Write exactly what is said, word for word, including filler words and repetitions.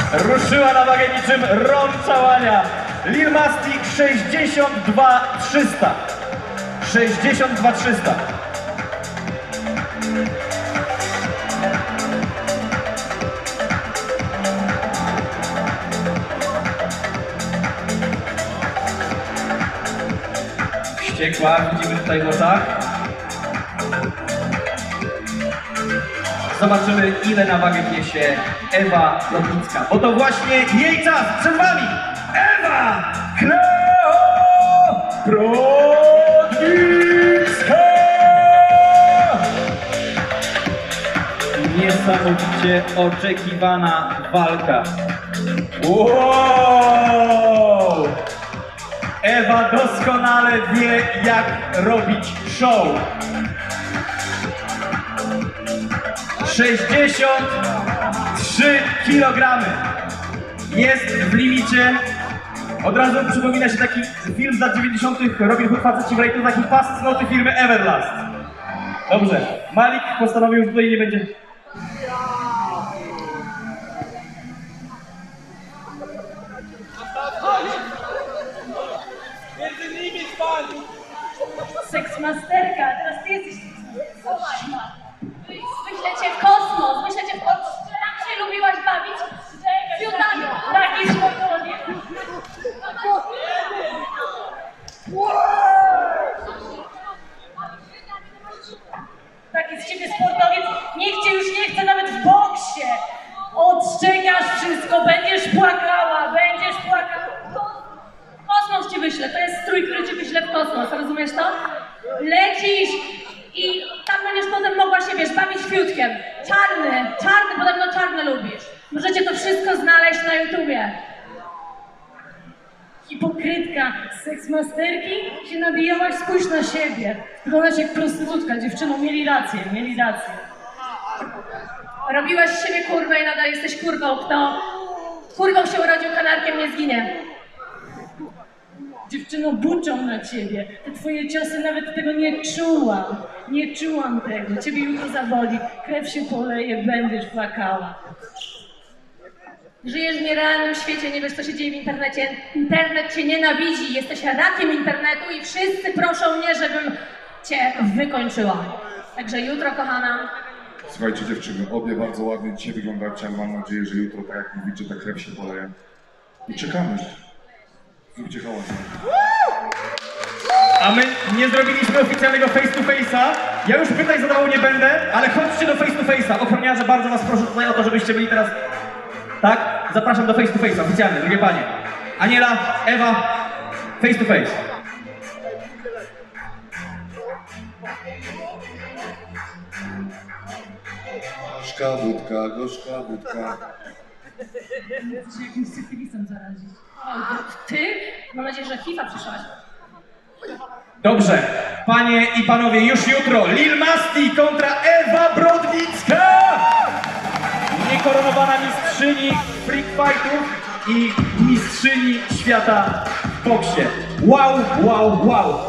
Ruszyła na wagę niczym Ron Całania. Lil Masti sześćdziesiąt dwa trzysta. sześćdziesiąt dwa trzysta. Wściekła, widzimy tutaj w oczach. Zobaczymy, ile na wagę wniesie Ewa Brodnicka, bo to właśnie jej czas. Przed wami Ewa Brodnicka! Niesamowicie oczekiwana walka. Wow! Ewa doskonale wie, jak robić show. sześćdziesiąt trzy kilogramy. Jest w limicie. Od razu przypomina się taki film z lat dziewięćdziesiątych. Robin Hood faceci w rajtu, taki pas cnoty firmy Everlast. Dobrze, Malik postanowił, że tutaj nie będzie. Między nimi spali! Seksmasterka, teraz ty jesteś seksmasterką. Wyślę cię w kosmos, wyślę cię w kosmos. Tak się lubiłaś bawić? Fiutami, takie śmiertelnie. Taki z ciebie sportowiec, nikt cię już nie chce nawet w boksie. Odszczekasz wszystko, będziesz płakała, będziesz płakała. Kosmos ci wyślę, to jest strój, który ci wyślę w kosmos, rozumiesz to? Lecisz i tam będziesz potem mogła się, wiesz, bawić fiutkiem. Czarny, czarny, podobno czarny lubisz. Możecie to wszystko znaleźć na YouTubie. Hipokrytka z seksmasterki się nabijałaś, spójrz na siebie. Wyglądasz jak prostytutka, dziewczyno, mieli rację, mieli rację. Robiłaś z siebie kurwę i nadal jesteś kurwą. Kto kurwą się urodził, kanarkiem nie zginie. Dziewczyno, buczą na ciebie. Te twoje ciosy nawet tego nie czułam. Nie czułam tego. Ciebie jutro zaboli. Krew się poleje, będziesz płakała. Żyjesz w nierealnym świecie, nie wiesz, co się dzieje w internecie. Internet cię nienawidzi, jesteś rakiem internetu i wszyscy proszą mnie, żebym cię wykończyła. Także jutro, kochana. Słuchajcie dziewczyny, obie bardzo ładnie dzisiaj wyglądacie, mam nadzieję, że jutro, tak jak mówicie, ta krew się poleje. I czekamy. Zróbcie hałas. A my nie zrobiliśmy oficjalnego face to face'a. Ja już pytań zadawał nie będę, ale chodźcie do face to face'a. Ochroniarze, bardzo was proszę tutaj o to, żebyście byli teraz... Tak? Zapraszam do face to face'a, oficjalnie, drogie panie. Aniela, Ewa, face to face. Gorzka wódka, gorzka wódka. Chcesz się jakimś syfilisem zarazić. O, ty? Mam nadzieję, że H I V A przyszłaś. Dobrze, panie i panowie, już jutro Lil Masti kontra Ewa Brodnicka! Niekoronowana mistrzyni freak fightów i mistrzyni świata w boksie. Wow, wow, wow!